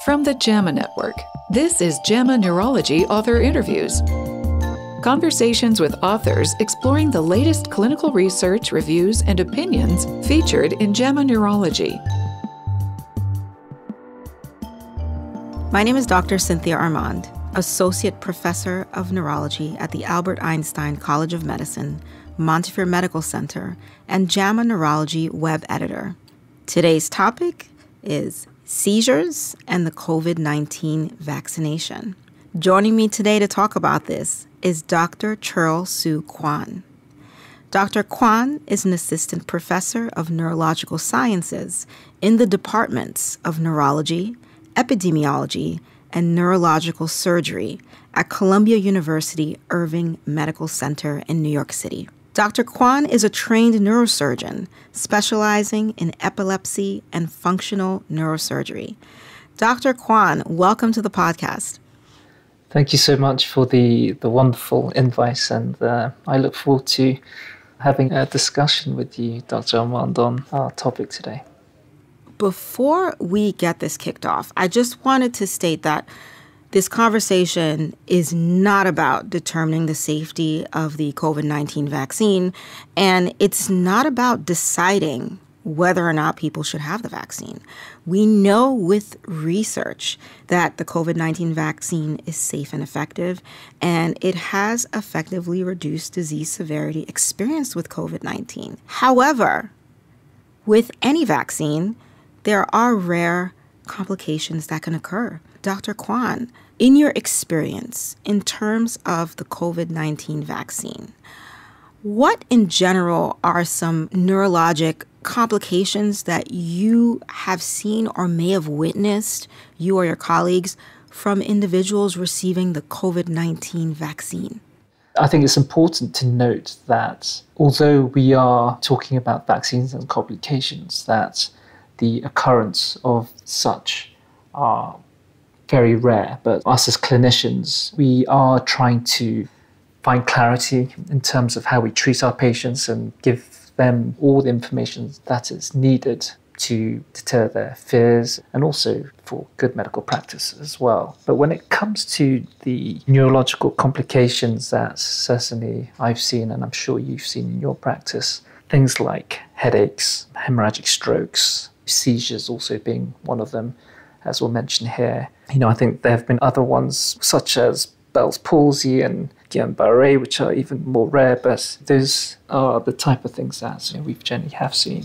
From the JAMA Network, this is JAMA Neurology Author Interviews. Conversations with authors exploring the latest clinical research, reviews, and opinions featured in JAMA Neurology. My name is Dr. Cynthia Armand, Associate Professor of Neurology at the Albert Einstein College of Medicine, Montefiore Medical Center, and JAMA Neurology web editor. Today's topic is seizures and the COVID-19 vaccination. Joining me today to talk about this is Dr. Churl-Su Kwon. Dr. Kwon is an assistant professor of neurological sciences in the departments of neurology, epidemiology, and neurological surgery at Columbia University Irving Medical Center in New York City. Dr. Kwon is a trained neurosurgeon specializing in epilepsy and functional neurosurgery. Dr. Kwon, welcome to the podcast. Thank you so much for the wonderful invite, and I look forward to having a discussion with you, Dr. Armand, on our topic today. Before we get this kicked off, I just wanted to state that this conversation is not about determining the safety of the COVID-19 vaccine, and it's not about deciding whether or not people should have the vaccine. We know with research that the COVID-19 vaccine is safe and effective, and it has effectively reduced disease severity experienced with COVID-19. However, with any vaccine, there are rare complications that can occur. Dr. Kwon, in your experience, in terms of the COVID-19 vaccine, what in general are some neurologic complications that you have seen or may have witnessed, you or your colleagues, from individuals receiving the COVID-19 vaccine? I think it's important to note that although we are talking about vaccines and complications, that the occurrence of such are very rare. But us as clinicians, we are trying to find clarity in terms of how we treat our patients and give them all the information that is needed to deter their fears and also for good medical practice as well. But when it comes to the neurological complications that certainly I've seen, and I'm sure you've seen in your practice, things like headaches, hemorrhagic strokes, seizures also being one of them, as we'll mention here. I think there have been other ones such as Bell's palsy and Guillain-Barré, which are even more rare, but those are the type of things that we've generally have seen.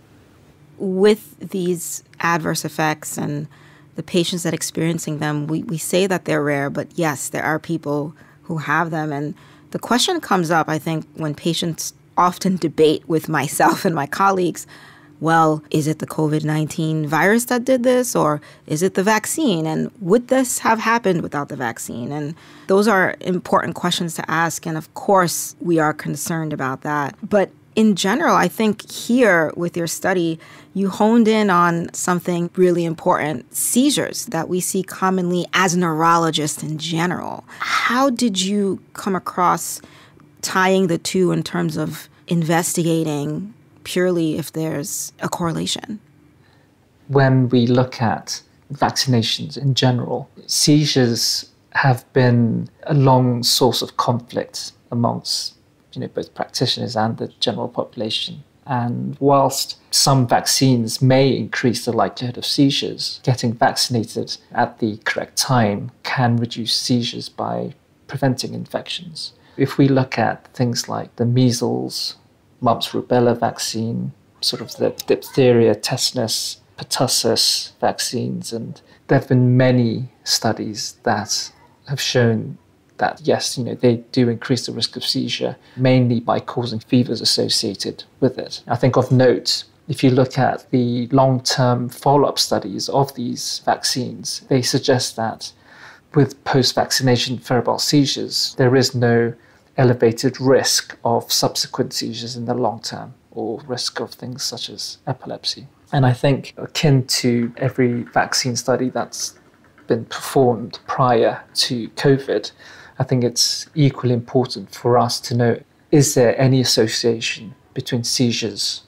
With these adverse effects and the patients that are experiencing them, we say that they're rare, but yes, there are people who have them. And the question comes up, I think, when patients often debate with myself and my colleagues, well, is it the COVID-19 virus that did this, or is it the vaccine? And would this have happened without the vaccine? And those are important questions to ask. And of course, we are concerned about that. But in general, I think here with your study, you honed in on something really important, seizures that we see commonly as neurologists in general. How did you come across tying the two in terms of investigating purely if there's a correlation? When we look at vaccinations in general, seizures have been a long source of conflict amongst both practitioners and the general population. And whilst some vaccines may increase the likelihood of seizures, getting vaccinated at the correct time can reduce seizures by preventing infections. If we look at things like the measles, mumps, rubella vaccine, sort of the diphtheria, tetanus, pertussis vaccines. And there have been many studies that have shown that, yes, they do increase the risk of seizure, mainly by causing fevers associated with it. I think of note, if you look at the long-term follow-up studies of these vaccines, they suggest that with post-vaccination febrile seizures, there is no elevated risk of subsequent seizures in the long term or risk of things such as epilepsy. And I think akin to every vaccine study that's been performed prior to COVID, I think it's equally important for us to know, is there any association between seizures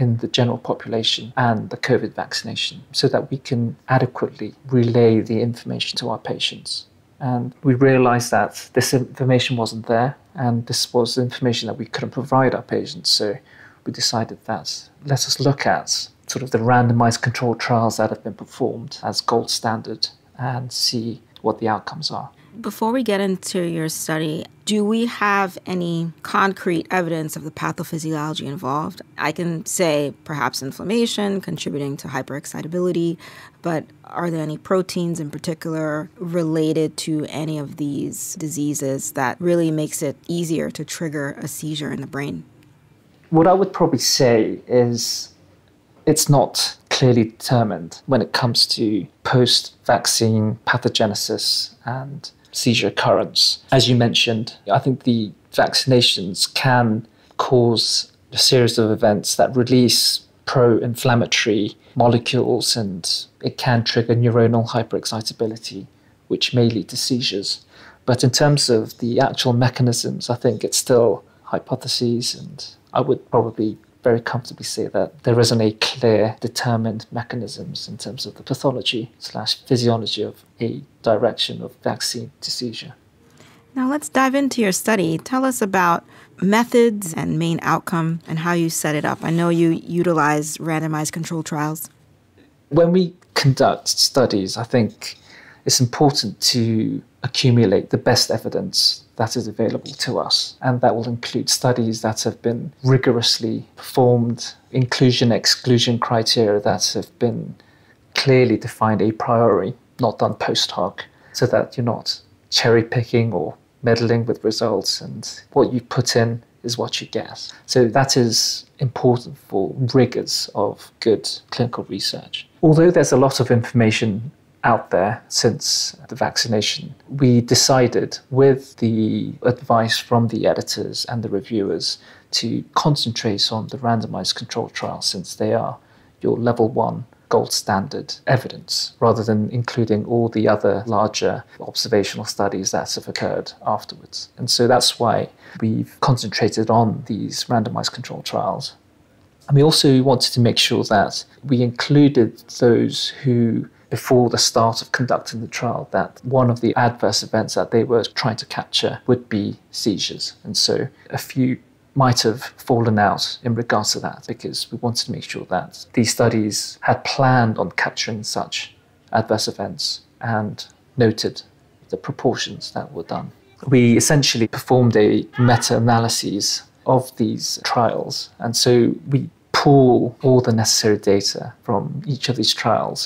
in the general population and the COVID vaccination so that we can adequately relay the information to our patients. And we realized that this information wasn't there, and this was information that we couldn't provide our patients. So we decided that let us look at sort of the randomized controlled trials that have been performed as gold standard and see what the outcomes are. Before we get into your study, do we have any concrete evidence of the pathophysiology involved? I can say perhaps inflammation contributing to hyperexcitability, but are there any proteins in particular related to any of these diseases that really makes it easier to trigger a seizure in the brain? What I would probably say is it's not clearly determined when it comes to post-vaccine pathogenesis and seizure occurrence. As you mentioned, I think the vaccinations can cause a series of events that release pro-inflammatory molecules, and it can trigger neuronal hyperexcitability, which may lead to seizures. But in terms of the actual mechanisms, I think it's still hypotheses, and I would probably very comfortably say that there isn't a clear determined mechanisms in terms of the pathology/physiology of a direction of vaccine to seizure. Now let's dive into your study. Tell us about methods and main outcome and how you set it up. I know you utilize randomized controlled trials. When we conduct studies, I think it's important to accumulate the best evidence that is available to us. And that will include studies that have been rigorously performed, inclusion-exclusion criteria that have been clearly defined a priori, not done post hoc, so that you're not cherry-picking or meddling with results, and what you put in is what you get. So that is important for rigors of good clinical research. Although there's a lot of information out there since the vaccination, we decided, with the advice from the editors and the reviewers, to concentrate on the randomized controlled trials, since they are your level 1 gold standard evidence, rather than including all the other larger observational studies that have occurred afterwards. And so that's why we've concentrated on these randomized controlled trials. And we also wanted to make sure that we included those who, before the start of conducting the trial, that one of the adverse events that they were trying to capture would be seizures. And so a few might have fallen out in regards to that, because we wanted to make sure that these studies had planned on capturing such adverse events and noted the proportions that were done. We essentially performed a meta-analysis of these trials, and so we pull all the necessary data from each of these trials,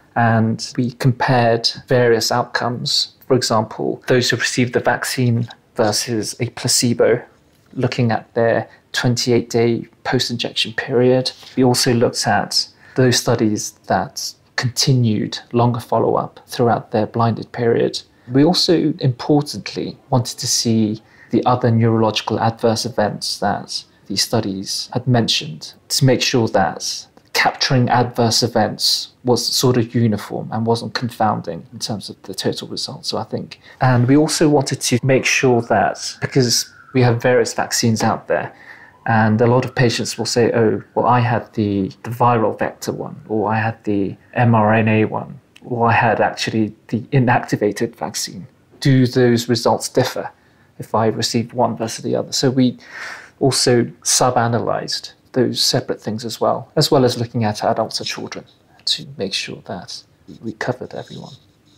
and we compared various outcomes. For example, those who received the vaccine versus a placebo, looking at their 28-day post-injection period. We also looked at those studies that continued longer follow-up throughout their blinded period. We also, importantly, wanted to see the other neurological adverse events that these studies had mentioned, to make sure that capturing adverse events was sort of uniform and wasn't confounding in terms of the total result. So I think, and we also wanted to make sure that, because we have various vaccines out there, and a lot of patients will say, oh, well, I had the viral vector one, or I had the mRNA one, or I had actually the inactivated vaccine. Do those results differ if I received one versus the other? So we also sub-analyzed those separate things as well as looking at adults and children, to make sure that we covered everyone.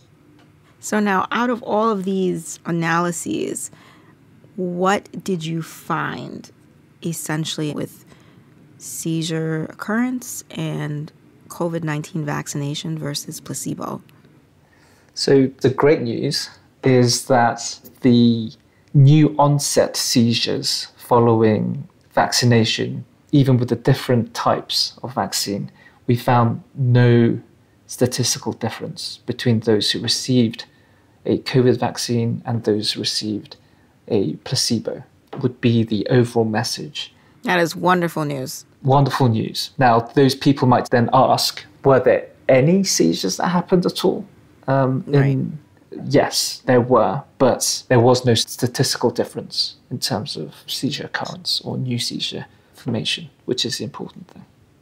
So now, out of all of these analyses, what did you find essentially with seizure occurrence and COVID-19 vaccination versus placebo? So the great news is that the new-onset seizures following vaccination, even with the different types of vaccine, we found no statistical difference between those who received a COVID vaccine and those who received a placebo, would be the overall message. That is wonderful news. Wonderful news. Now, those people might then ask, were there any seizures that happened at all? Right. Yes, there were, but there was no statistical difference in terms of seizure occurrence or new seizure formation, which is the important thing.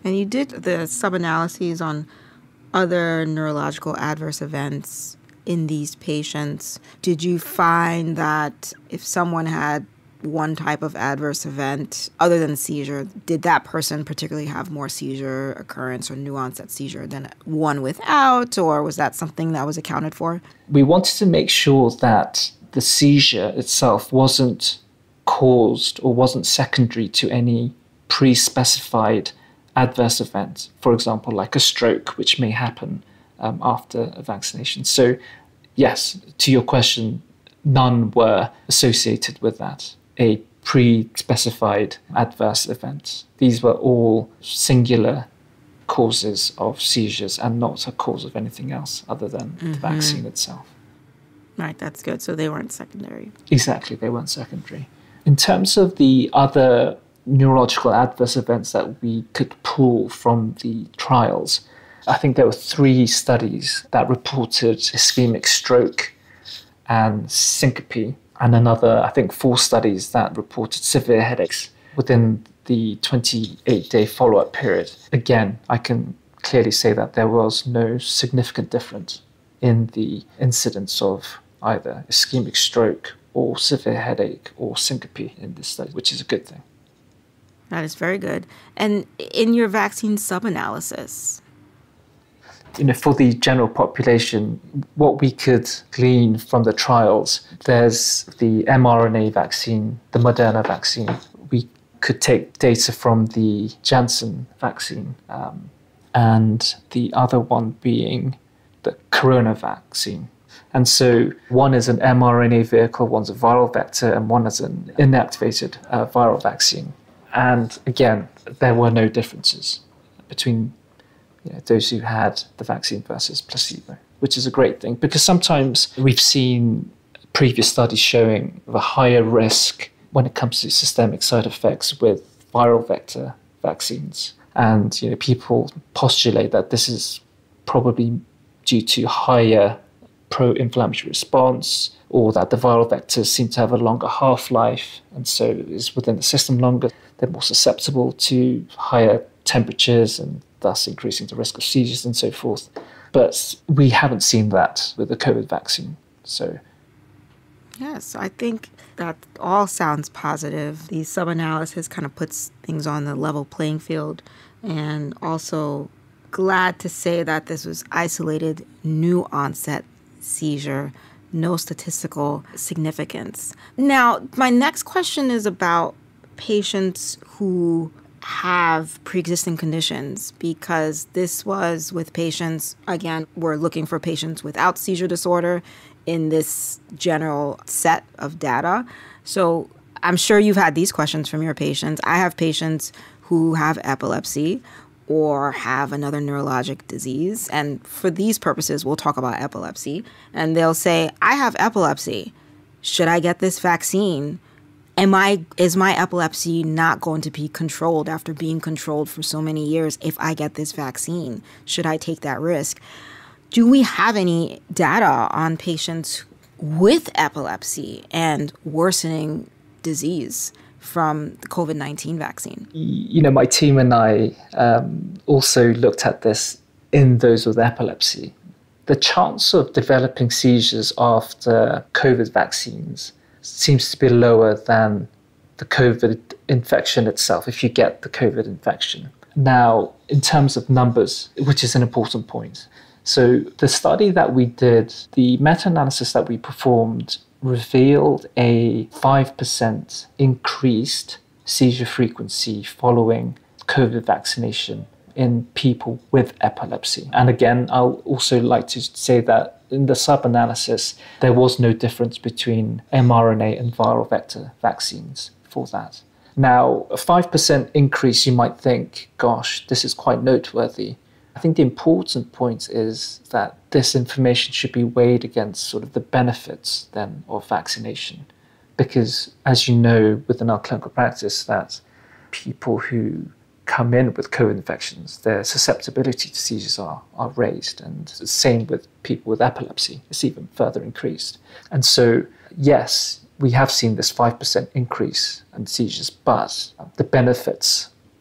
And you did the sub-analyses on other neurological adverse events in these patients. Did you find that if someone had one type of adverse event other than seizure, did that person particularly have more seizure occurrence or new-onset seizure than one without, or was that something that was accounted for? We wanted to make sure that the seizure itself wasn't caused or wasn't secondary to any pre-specified adverse event, for example, like a stroke, which may happen after a vaccination. So, yes, to your question, none were associated with that, a pre-specified adverse event. These were all singular causes of seizures and not a cause of anything else other than the vaccine itself. Right, that's good. So they weren't secondary. Exactly, they weren't secondary. In terms of the other neurological adverse events that we could pull from the trials, I think there were 3 studies that reported ischemic stroke and syncope, and another, I think, 4 studies that reported severe headaches within the 28-day follow-up period. Again, I can clearly say that there was no significant difference in the incidence of either ischemic stroke or severe headache or syncope in this study, which is a good thing. That is very good. And in your vaccine sub-analysis? For the general population, what we could glean from the trials, there's the mRNA vaccine, the Moderna vaccine. We could take data from the Janssen vaccine, and the other one being the Corona vaccine. And so one is an mRNA vehicle, one's a viral vector, and one is an inactivated viral vaccine. And again, there were no differences between those who had the vaccine versus placebo, which is a great thing, because sometimes we've seen previous studies showing a higher risk when it comes to systemic side effects with viral vector vaccines. And people postulate that this is probably due to higher pro-inflammatory response, or that the viral vectors seem to have a longer half-life, and so is within the system longer. They're more susceptible to higher temperatures and thus increasing the risk of seizures and so forth. But we haven't seen that with the COVID vaccine. So, yes, I think that all sounds positive. The sub-analysis kind of puts things on the level playing field, and also glad to say that this was isolated new-onset seizure, no statistical significance. Now, my next question is about patients who have pre-existing conditions, because this was with patients, again, we're looking for patients without seizure disorder in this general set of data. So I'm sure you've had these questions from your patients. I have patients who have epilepsy or have another neurologic disease. And for these purposes, we'll talk about epilepsy. And they'll say, I have epilepsy. Should I get this vaccine? Is my epilepsy not going to be controlled after being controlled for so many years if I get this vaccine? Should I take that risk? Do we have any data on patients with epilepsy and worsening disease from the COVID-19 vaccine? My team and I also looked at this in those with epilepsy. The chance of developing seizures after COVID vaccines seems to be lower than the COVID infection itself, if you get the COVID infection. Now, in terms of numbers, which is an important point. So the study that we did, the meta-analysis that we performed, revealed a 5% increased seizure frequency following COVID vaccination in people with epilepsy. And again, I'll also like to say that in the sub-analysis, there was no difference between mRNA and viral vector vaccines for that. Now, a 5% increase, you might think, gosh, this is quite noteworthy. I think the important point is that this information should be weighed against sort of the benefits then of vaccination. Because as you know, within our clinical practice, that people who come in with COVID infections, their susceptibility to seizures are raised. And the same with people with epilepsy, it's even further increased. And so, yes, we have seen this 5% increase in seizures, but the benefits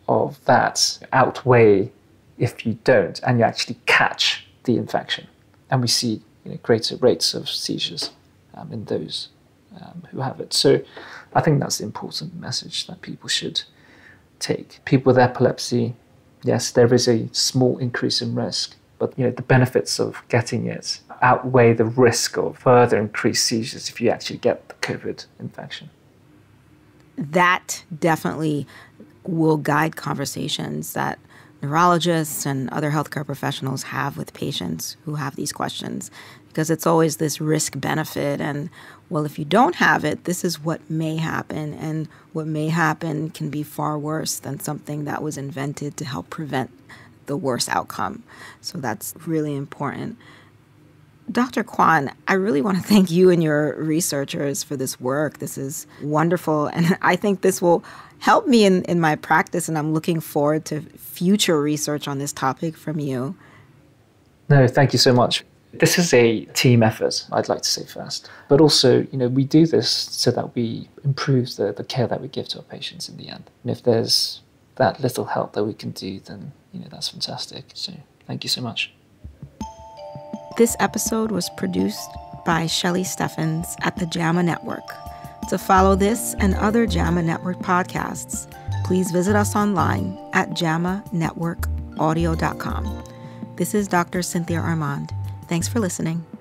of that outweigh if you don't and you actually catch the infection. And we see greater rates of seizures in those who have it. So I think that's the important message that people should take. People with epilepsy, yes, there is a small increase in risk, but the benefits of getting it outweigh the risk of further increased seizures if you actually get the COVID infection. That definitely will guide conversations that neurologists and other healthcare professionals have with patients who have these questions, because it's always this risk benefit and, well, if you don't have it, this is what may happen, and what may happen can be far worse than something that was invented to help prevent the worst outcome. So that's really important. Dr. Kwon, I really want to thank you and your researchers for this work. This is wonderful, and I think this will help me in my practice, and I'm looking forward to future research on this topic from you. No, thank you so much. This is a team effort, I'd like to say first. But also, we do this so that we improve the care that we give to our patients in the end. And if there's that little help that we can do, then, that's fantastic. So thank you so much. This episode was produced by Shelley Steffens at the JAMA Network. To follow this and other JAMA Network podcasts, please visit us online at jamanetworkaudio.com. This is Dr. Cynthia Armand. Thanks for listening.